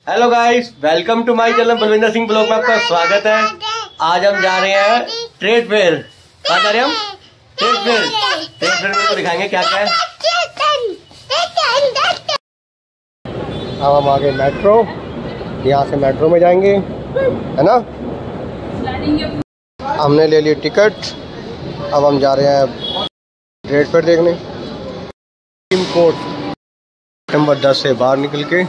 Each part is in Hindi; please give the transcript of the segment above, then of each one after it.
Hello guys, welcome to my channel Balvinder Singh blog में आपका स्वागत है। आज हम जा रहे हैं ट्रेड फेयर। कहाँ जा रहे हैं हम? ट्रेड फेयर में आपको दिखाएंगे क्या क्या है। अब हम आगे मेट्रो, यहाँ से मेट्रो में जाएंगे, है ना। हमने ले ली टिकट, अब हम जा रहे हैं ट्रेड फेयर देखने। सुप्रीम कोर्ट नंबर 10 से बाहर निकल के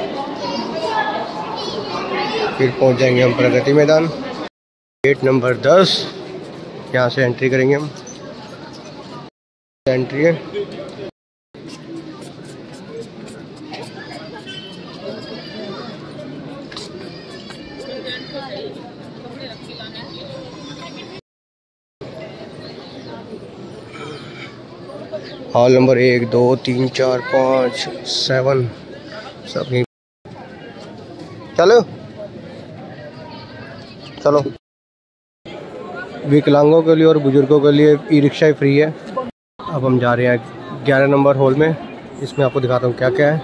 फिर पहुंच जाएंगे हम प्रगति मैदान। गेट नंबर 10, यहाँ से एंट्री करेंगे हम। एंट्री है। हॉल नंबर 1, 2, 3, 4, 5, 7 सब यहीं। चलो चलो। विकलांगों के लिए और बुजुर्गों के लिए ई रिक्शा ही फ्री है। अब हम जा रहे हैं 11 नंबर हॉल में। इसमें आपको दिखाता हूँ क्या क्या है।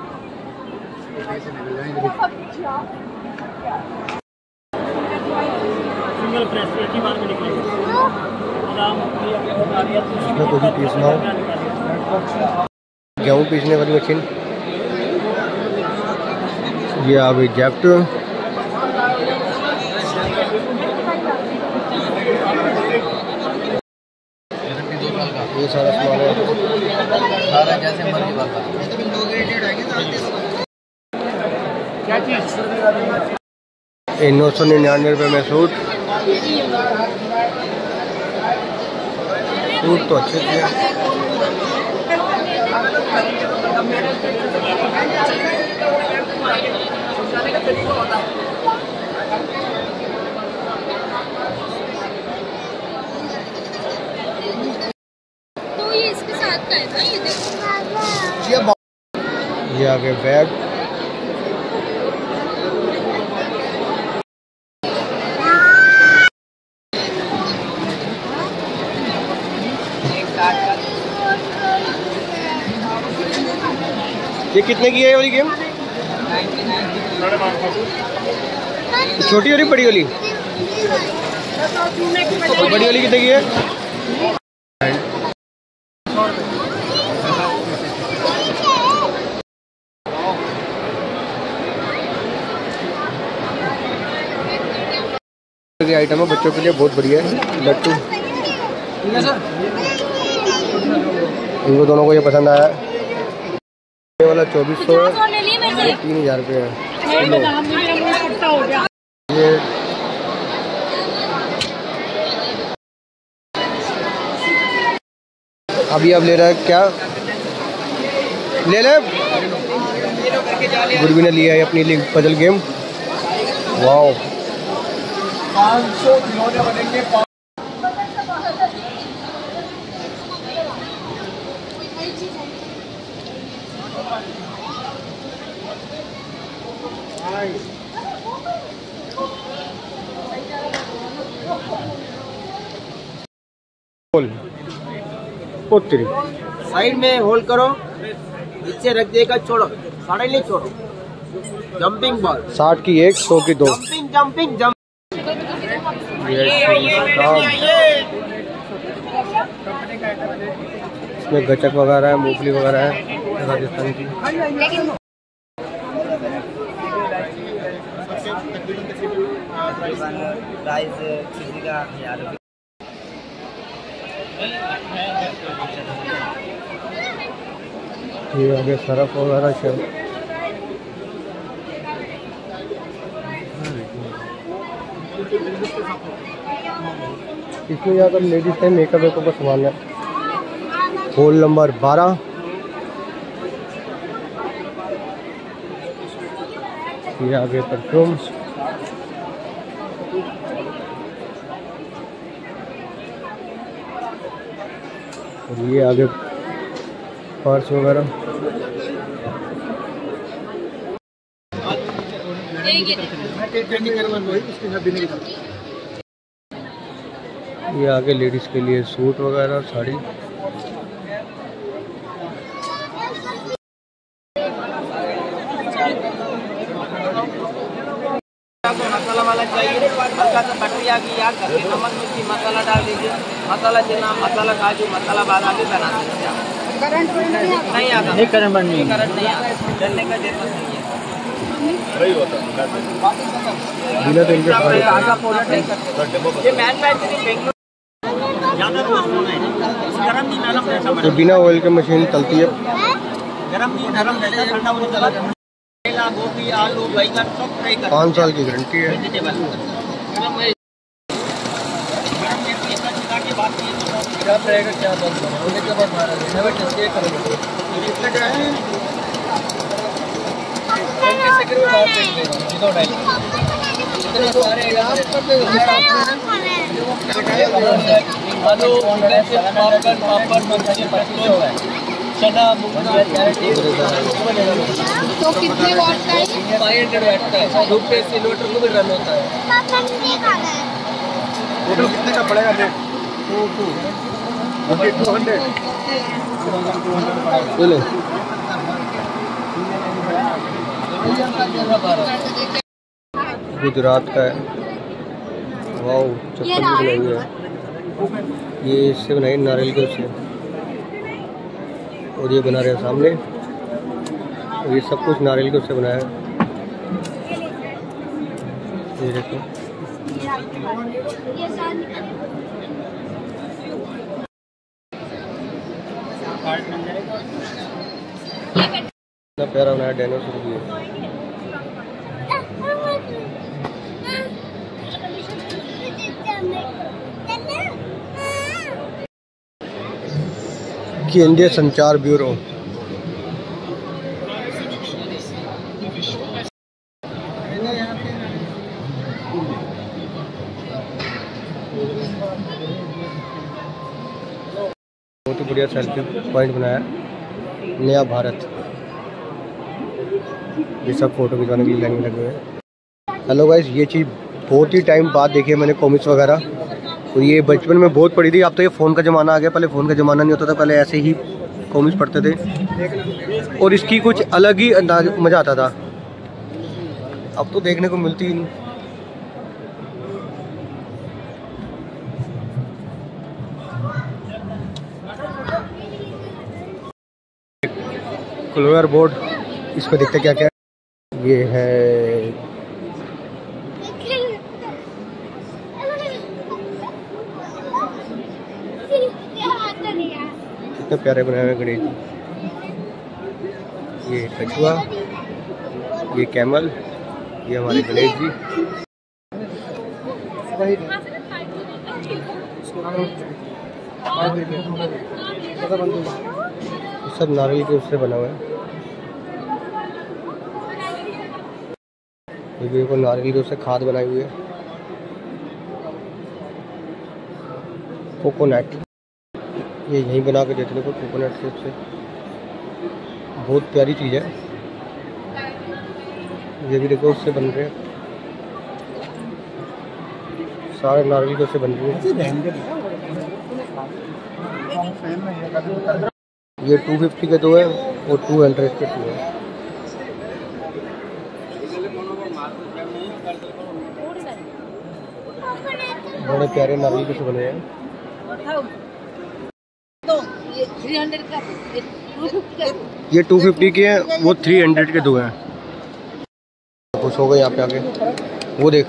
इसमें कुछ पीसना हो, गेहूँ पीसने वाली मशीन। ये आ गई जेप्ट। ये सारा सामान है, सारा जैसे मर्जी बात। क्या चीज? 999 रुपये में सूट तो अच्छे थे। तो ये इसके साथ का है ना, ये देखो। ये आगे बैग। ये कितने की है ये वाली गेम? छोटी वाली बड़ी वाली? बड़ी वाली कितने की है? आइटम है बच्चों के लिए, बहुत बढ़िया है। लट्टू इनको दोनों को ये पसंद आया। ये वाला 2400 है, 3000 रुपये है किलो। ये अभी अब ले रहा है क्या? ले ले। गुरबी ने लिया है अपनी लिए पजल गेम। वाओ, 500 खिलौने बनेंगे। उत्तरी साइड में होल्ड करो, नीचे रख देगा, छोड़ो, साढ़े नहीं छोड़ो। जंपिंग बॉल 60 की 1, 100 की 2। Jumping jumping jump. इसमें गचक वगैरह है, मूंगफली वगैरह है राजस्थान की। प्राइस किसी का 1000 रुपये। ये आगे सरफ वगैरह है। इसमें ज़्यादा लेडीज का मेकअप का सामान है। Hall number 12। ये आगे परफ्यूम्स। और ये आगे पर्स वगैरह। ये आगे लेडीज के लिए सूट वगैरह, साड़ी। मसाला चाहिए, हल्का सा प्रक्रिया की याद करके नमक मिर्ची मसाला डाल दीजिए। मसाला चना, मसाला काजू, मसाला बादाम भी बना सकते हैं। नहीं आता, नहीं करंट नहीं आता, चलने का जरूरत नहीं है। वही होता है ये मैन्युफैक्चरिंग तो बिना ऑयल के मशीन चलती है। गरम नहीं नरम रहता है, ठंडा होने के बाद गोभी आलू बैंगन सब फ्राई कर 5 साल की गारंटी है। क्या रहेगा क्या बंद होने के बाद मारा चना तो कितने वॉट का है? 500 वाट का है। धूप पे सिलेंडर को भी रन होता है। टोटल कितने का पड़ेगा रेट? 200 बोलो। गुजरात का है। वाओ, चप्पल भी बनाई हुई है। ये इससे बनाई नारियल के उससे, और ये बना रहे हैं सामने, और ये सब कुछ नारियल के उससे बनाया है। ये देखो, इतना प्यारा बनाया, डायनासोर भी है। केंद्रीय संचार ब्यूरो। बहुत ही बढ़िया सेल्फी पॉइंट बनाया, नया भारत। ये सब फोटो खिंचवाने के लिए लाइन में लगे हुए हैं। हेलो गाइस, ये चीज़ बहुत ही टाइम बाद देखी है मैंने, कॉमिक्स वगैरह। और ये बचपन में बहुत पढ़ी थी। अब तो ये फ़ोन का ज़माना आ गया, पहले फ़ोन का ज़माना नहीं होता था, पहले ऐसे ही कॉमिक्स पढ़ते थे और इसकी कुछ अलग ही अंदाज मज़ा आता था। अब तो देखने को मिलती ही नहीं। क्लोयर बोर्ड, इस पर देखते क्या क्या ये है। कितने प्यारे बनाए हुए गणेश जी। ये कछुआ, ये कैमल, ये हमारे गणेश जी। सब नारियल के उससे बना हुआ है। ये देखो, नारियल के उससे खाद बनाई हुई है। कोकोनट, ये यहीं बना के देते हैं कोकोनट के उससे। बहुत प्यारी चीज़ है। ये भी देखो, उससे बन रहे हैं सारे नारियल के उससे बन रहे हैं। ये 250 के 2 है और 200 के 2 है। बड़े प्यारे नारियल के से बने हैं। ये 250 के हैं, वो 300 के 2 हैं। खुश हो गए यहाँ पे आके। वो देख,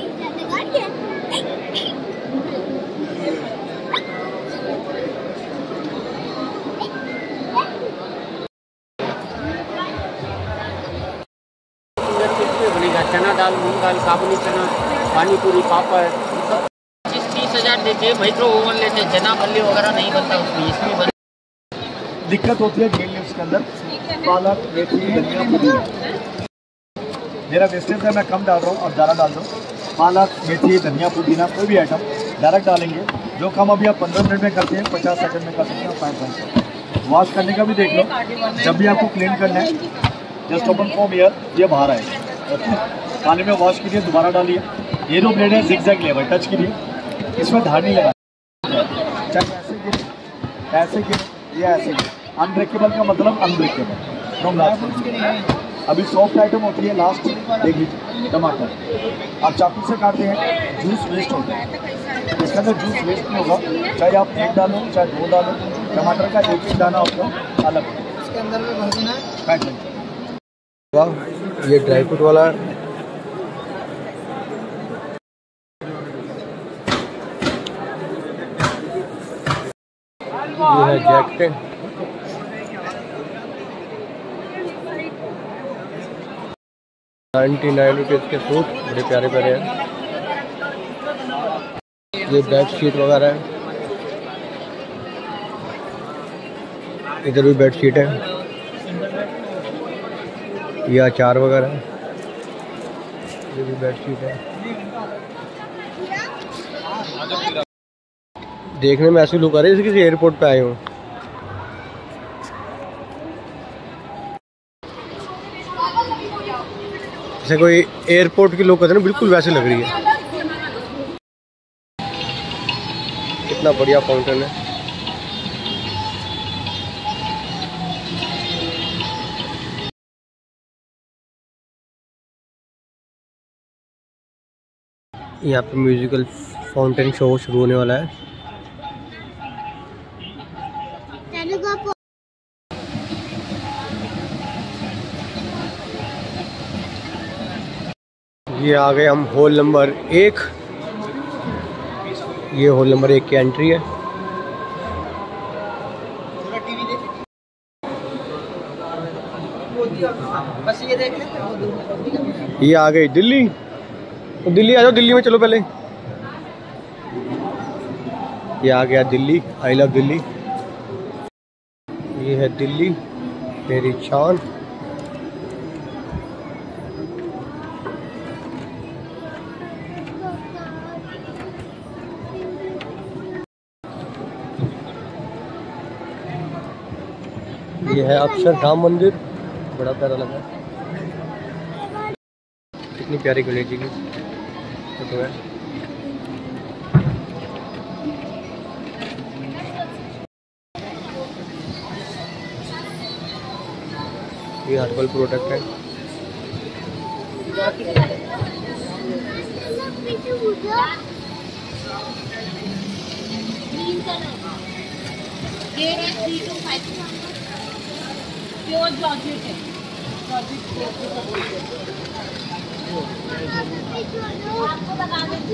चना दाल, मूंग दाल, काबुली चना, पानी पूरी, पापड़, 25-30 हज़ार देते। माइक्रो ओवन लेते, चना बल्ली वगैरह नहीं बनता उसमें, इसमें बन दिक्कत होती है ग्रीन लीव्स के अंदर। पालक, मेथी, धनिया, पुदीना। मेरा वेस्टेज है, मैं कम डाल रहा हूँ, और ज़्यादा डाल दो। पालक, मेथी, धनिया, पुदीना, कोई भी आइटम डायरेक्ट डालेंगे। जो काम अभी आप 15 मिनट में करते हैं, 50 सेकंड में कर सकते हैं, 5 मिनट। वॉश करने का भी देख लो। जब भी आपको क्लीन करना है, जस्ट ओपन फ्रॉम ईयर, ये बाहर आएगा। ओके, पानी में वॉश कीजिए, दोबारा डालिए। ये जो ब्लेड है जिगजैग लेवल टच कीजिए, इसमें धार नहीं लगा। ऐसे गिरे, ये ऐसे गिरे। अनब्रेकेबल का मतलब अनब्रेकेबल। अभी सॉफ्ट आइटम होती है लास्ट, देख लीजिए टमाटर आप चाकू से काटते हैं, जूस वेस्ट होता है, इसके अंदर जूस वेस्ट नहीं होगा, चाहे आप एक डालो चाहे दो डालो, टमाटर का एक दाना होता है अलग, इसके अंदर में भर देना है। पैक नहीं। वाह, ये ड्राई फ्रूट वाला है। ये है जैकेट, ₹99 के सूट, बड़े प्यारे प्यारे हैं। ये बेड शीट वगैरह है, इधर भी बेड शीट है, ये अचार वगैरह है, ये भी बेड शीट है। देखने में ऐसे लुक आ रही है जैसे किसी एयरपोर्ट पे आए हूँ। जैसे कोई एयरपोर्ट की लुक होती है ना, बिल्कुल वैसे लग रही है। कितना बढ़िया फाउंटेन है। यहाँ पे म्यूजिकल फाउंटेन शो शुरू होने वाला है। ये आ गए हम हॉल नंबर 1। ये हॉल नंबर 1 की एंट्री है। बस ये देख लेते। ये आ गई दिल्ली। तो दिल्ली आ जाओ, दिल्ली में चलो पहले। ये आ गया दिल्ली, आई लव दिल्ली। ये है दिल्ली मेरी शान। ये है अक्षरधाम मंदिर, बड़ा प्यारा लगा। कितनी प्यारी गणेश जी की फोटो है। ये हर्बल प्रोडक्ट है। प्योर जॉर्जेट है। आपको बता देती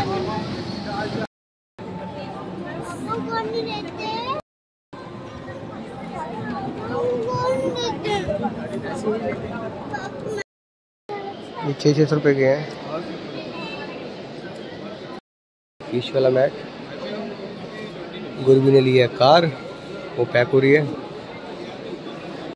ये 600 रुपये के हैं। फीस वाला मैट। गुरबी ने लिया है कार, वो पैक हो रही है।